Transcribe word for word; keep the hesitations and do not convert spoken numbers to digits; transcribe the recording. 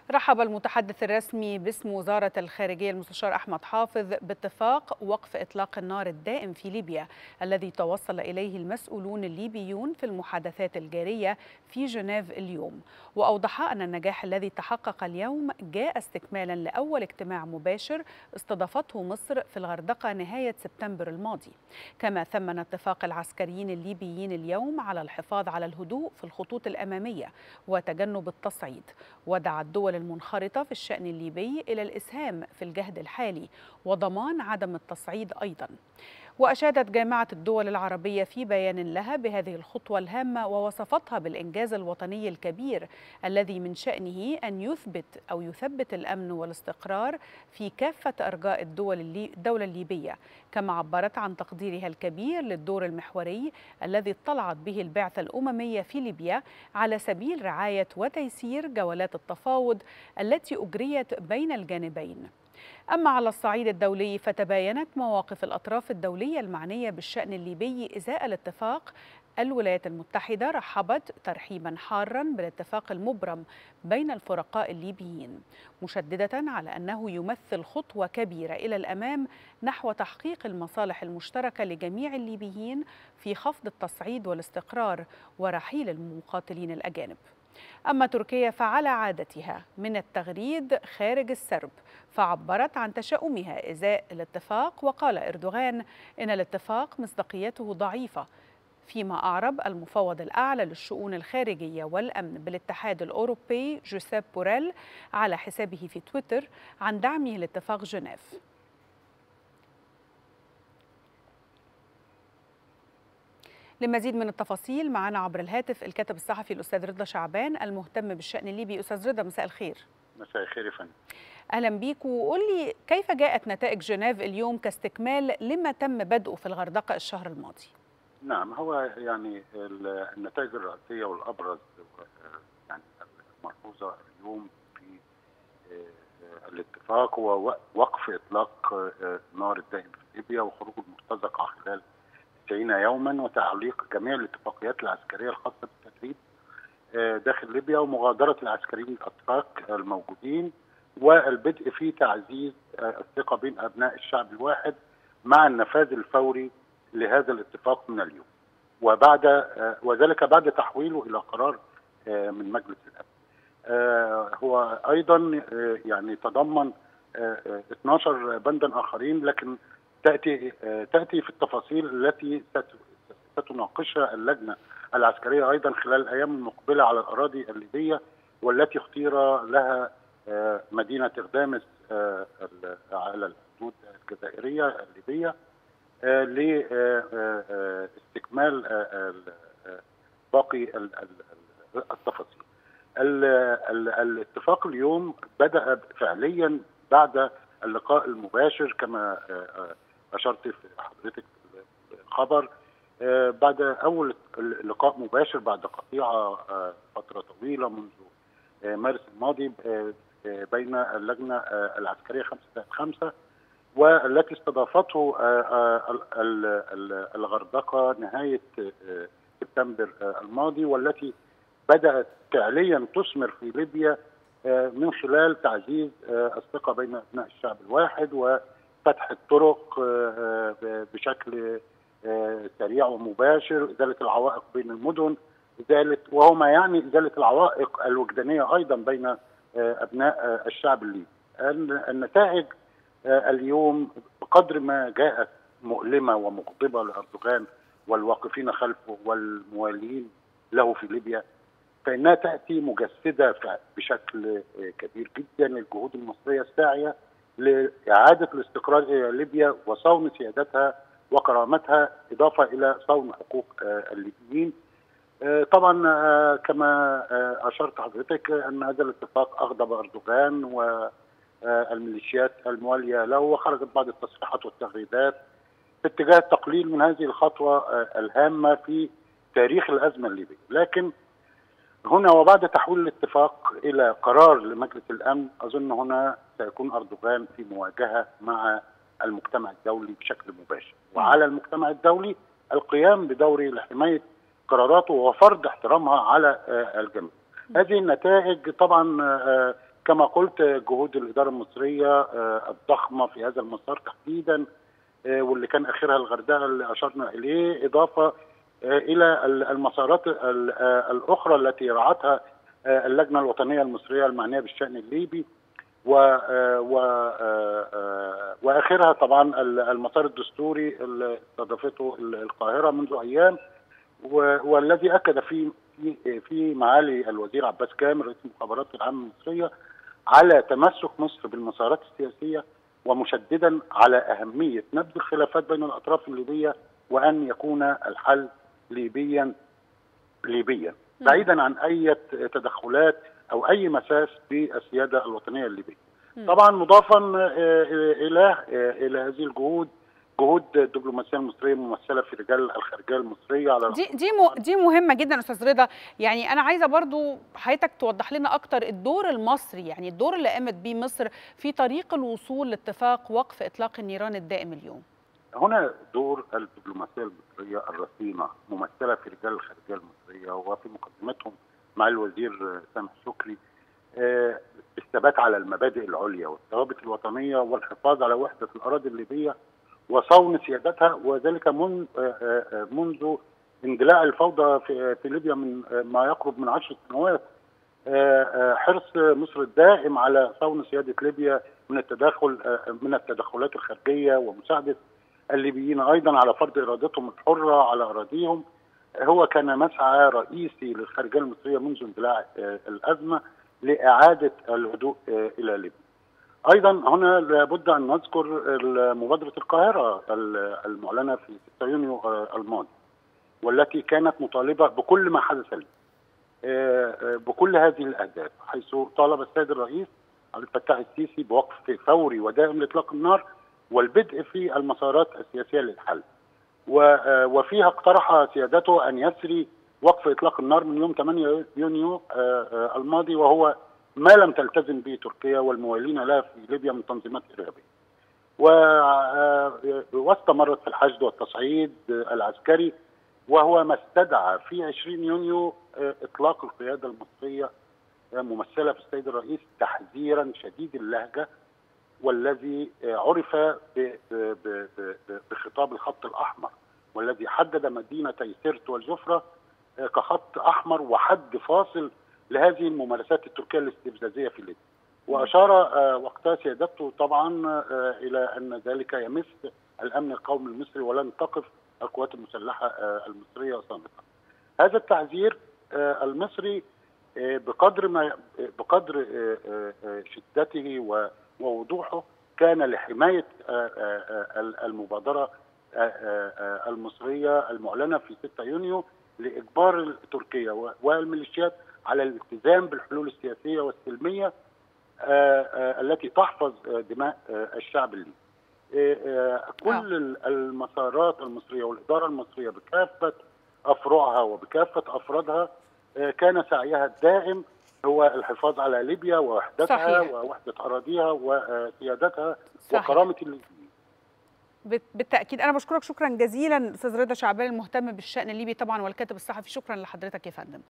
رحب المتحدث الرسمي باسم وزارة الخارجية المستشار أحمد حافظ باتفاق وقف إطلاق النار الدائم في ليبيا الذي توصل إليه المسؤولون الليبيون في المحادثات الجارية في جنيف اليوم، وأوضح أن النجاح الذي تحقق اليوم جاء استكمالا لأول اجتماع مباشر استضافته مصر في الغردقة نهاية سبتمبر الماضي. كما ثمن اتفاق العسكريين الليبيين اليوم على الحفاظ على الهدوء في الخطوط الأمامية وتجنب التصعيد، ودعا الدول المنخرطة في الشأن الليبي إلى الإسهام في الجهد الحالي وضمان عدم التصعيد أيضا. وأشادت جامعة الدول العربية في بيان لها بهذه الخطوة الهامة ووصفتها بالإنجاز الوطني الكبير الذي من شأنه أن يثبت أو يثبت الأمن والاستقرار في كافة أرجاء الدول اللي الدولة الليبية. كما عبرت عن تقديرها الكبير للدور المحوري الذي اطلعت به البعثة الأممية في ليبيا على سبيل رعاية وتيسير جولات التفاوض التي أجريت بين الجانبين. أما على الصعيد الدولي فتباينت مواقف الأطراف الدولية المعنية بالشأن الليبي إزاء الاتفاق. الولايات المتحدة رحبت ترحيبا حارا بالاتفاق المبرم بين الفرقاء الليبيين، مشددة على أنه يمثل خطوة كبيرة إلى الأمام نحو تحقيق المصالح المشتركة لجميع الليبيين في خفض التصعيد والاستقرار ورحيل المقاتلين الأجانب. أما تركيا فعلى عادتها من التغريد خارج السرب، فعبرت عن تشاؤمها إزاء الاتفاق، وقال إردوغان إن الاتفاق مصداقيته ضعيفة، فيما أعرب المفوض الأعلى للشؤون الخارجية والأمن بالاتحاد الأوروبي جوزيب بوريل على حسابه في تويتر عن دعمه لاتفاق جنيف. لمزيد من التفاصيل معنا عبر الهاتف الكاتب الصحفي الأستاذ رضا شعبان المهتم بالشأن الليبي. أستاذ رضا، مساء الخير. مساء الخير يا فندم. أهلا بيك، وقول لي كيف جاءت نتائج جنيف اليوم كاستكمال لما تم بدءه في الغردقة الشهر الماضي؟ نعم، هو يعني النتائج الرئيسية والأبرز يعني الملحوظة اليوم في الاتفاق هو وقف إطلاق النار الدائم في ليبيا وخروج المرتزقة خلال تسعين يوما وتعليق جميع الاتفاقيات العسكرية الخاصة بالتدريب داخل ليبيا ومغادرة العسكريين الأتراك الموجودين والبدء في تعزيز الثقة بين أبناء الشعب الواحد مع النفاذ الفوري لهذا الاتفاق من اليوم، وبعد وذلك بعد تحويله إلى قرار من مجلس الأمن. هو أيضا يعني تضمن اثني عشر بندا آخرين، لكن تأتي تأتي في التفاصيل التي ستناقشها اللجنة العسكرية أيضا خلال الأيام المقبلة على الأراضي الليبية، والتي اختير لها مدينة إغدامس على الحدود الجزائرية الليبية لاستكمال باقي التفاصيل. الاتفاق اليوم بدأ فعليا بعد اللقاء المباشر كما أشرت في حضرتك الخبر، بعد أول لقاء مباشر بعد قطيعة فترة طويلة منذ مارس الماضي بين اللجنة العسكرية خمسة خمسة والتي استضافته الغردقة نهاية سبتمبر الماضي، والتي بدأت فعليا تثمر في ليبيا من خلال تعزيز الثقة بين أبناء الشعب الواحد وفتح الطرق بشكل سريع ومباشر، إزالة العوائق بين المدن، إزالة وهو ما يعني إزالة العوائق الوجدانية أيضا بين أبناء الشعب الليبي. النتائج اليوم بقدر ما جاءت مؤلمة ومغضبة لأردوغان والواقفين خلفه والموالين له في ليبيا، فإنها تأتي مجسدة بشكل كبير جدا للجهود المصرية الساعية لإعادة الاستقرار إلى ليبيا وصون سيادتها وكرامتها، إضافة إلى صون حقوق الليبيين. طبعا كما أشرت حضرتك أن هذا الاتفاق أغضب أردوغان والميليشيات الموالية له، وخرجت بعض التصريحات والتغريدات في اتجاه التقليل من هذه الخطوة الهامة في تاريخ الأزمة الليبية. لكن هنا وبعد تحويل الاتفاق إلى قرار لمجلس الأمن، أظن هنا سيكون أردوغان في مواجهة مع المجتمع الدولي بشكل مباشر، وعلى المجتمع الدولي القيام بدوره لحماية قراراته وفرض احترامها على الجميع. هذه النتائج طبعا كما قلت جهود الإدارة المصرية الضخمة في هذا المسار تحديدا، واللي كان آخرها الغردقة اللي أشرنا إليه، إضافة إلى المسارات الأخرى التي رعتها اللجنة الوطنية المصرية المعنية بالشأن الليبي، و واخرها طبعا المسار الدستوري اللي استضافته القاهره منذ ايام، والذي اكد فيه في في معالي الوزير عباس كامل رئيس المخابرات العامه المصريه على تمسك مصر بالمسارات السياسيه، ومشددا على اهميه نبذ الخلافات بين الاطراف الليبيه، وان يكون الحل ليبيا ليبيا بعيدا عن اي تدخلات او اي مساس بالسياده الوطنيه الليبيه. طبعا مضافا الى الى هذه الجهود جهود الدبلوماسيه المصريه ممثله في رجال الخارجيه المصريه على دي دي دي مهمه جدا استاذ رضا. يعني انا عايزه برضو حضرتك توضح لنا اكتر الدور المصري، يعني الدور اللي قامت بيه مصر في طريق الوصول لاتفاق وقف اطلاق النيران الدائم اليوم. هنا دور الدبلوماسيه المصريه الرصينه ممثله في رجال الخارجيه المصريه، وفي مقدمتهم مع الوزير سامح شكري الثبات على المبادئ العليا والثوابت الوطنيه والحفاظ على وحده الاراضي الليبيه وصون سيادتها، وذلك من منذ اندلاع الفوضى في في ليبيا من ما يقرب من عشر سنوات. حرص مصر الدائم على صون سياده ليبيا من التدخل من التدخلات الخارجيه، ومساعده الليبيين ايضا على فرض ارادتهم الحره على اراضيهم، هو كان مسعى رئيسي للخارجيه المصريه منذ اندلاع الازمه لإعادة الهدوء إلى ليبيا. أيضا هنا لابد أن نذكر مبادرة القاهرة المعلنة في ستة يونيو الماضي، والتي كانت مطالبة بكل ما حدث لي بكل هذه الأهداف، حيث طالب السيد الرئيس عبد الفتاح السيسي بوقف فوري ودائم لإطلاق النار والبدء في المسارات السياسية للحل، وفيها اقترح سيادته أن يسري وقف إطلاق النار من يوم ثمانية يونيو الماضي، وهو ما لم تلتزم به تركيا والموالين لها في ليبيا من تنظيمات إرهابية. واستمرت في الحشد والتصعيد العسكري، وهو ما استدعى في عشرين يونيو إطلاق القيادة المصرية ممثلة في السيد الرئيس تحذيرا شديد اللهجة، والذي عرف بخطاب الخط الأحمر، والذي حدد مدينتي سرت والجفرة كخط أحمر وحد فاصل لهذه الممارسات التركية الاستفزازية في ليبيا. وأشار وقتها سيادته طبعا إلى أن ذلك يمس الأمن القومي المصري ولن تقف القوات المسلحة المصرية صامتة. هذا التحذير المصري بقدر ما بقدر شدته ووضوحه كان لحماية المبادرة المصرية المعلنة في ستة يونيو لإجبار تركيا والميليشيات على الالتزام بالحلول السياسية والسلمية التي تحفظ دماء الشعب الليبي. كل المسارات المصرية والإدارة المصرية بكافة أفرعها وبكافة أفرادها كان سعيها الدائم هو الحفاظ على ليبيا ووحدتها صحيح. ووحدة أراضيها وسيادتها صحيح. وكرامة الليبيين. بالتأكيد. أنا بشكرك شكرا جزيلا أستاذ رضا شعبان المهتم بالشأن الليبي طبعا والكاتب الصحفي. شكرا لحضرتك يا فندم.